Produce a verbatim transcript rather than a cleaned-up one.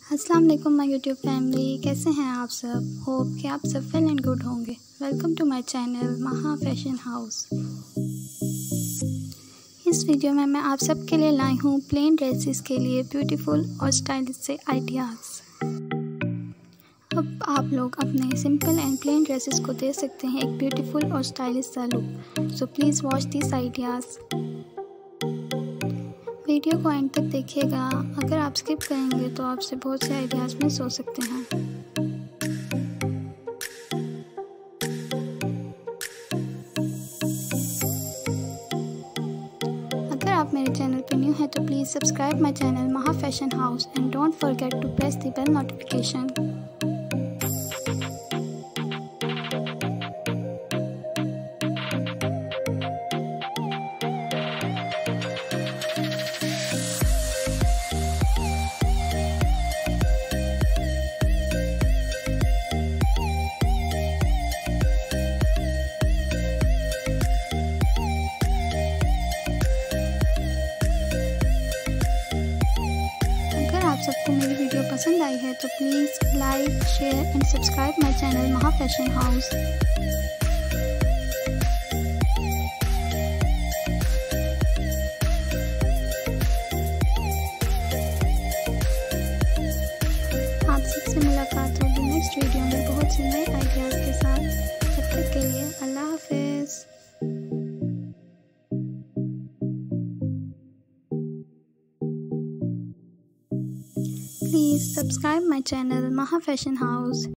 अस्सलाम वालेकुम my YouTube family, कैसे हैं आप सब। होप कि आप सब वेल एंड गुड होंगे। Welcome to my channel Maha fashion house. इस वीडियो में मैं आप सब के लिए लाई हूँ प्लेन ड्रेसेस के लिए ब्यूटीफुल और स्टाइलिश से आइडियाज़। अब आप लोग अपने सिंपल एंड प्लेन ड्रेसेस को दे सकते हैं एक ब्यूटीफुल और स्टाइलिश सा look. So please watch this ideas. Video को एंड तक देखिएगा। अगर आप स्किप करेंगे तो आपसे बहुत से आइडियाज़ मिस हो सकते हैं। अगर आप मेरे चैनल पर न्यू हैं तो please subscribe my channel Maha fashion house and don't forget to press the bell notification. आप सबको मेरी वीडियो पसंद आई है तो please like share and subscribe my channel Maha fashion house. आप सबसे मुलाकात होगी नेक्स्ट वीडियो में बहुत से नए आइडियाज़ के साथ। तब तक के लिए अल्लाह हाफिज़। Please subscribe my channel Maha Fashion House.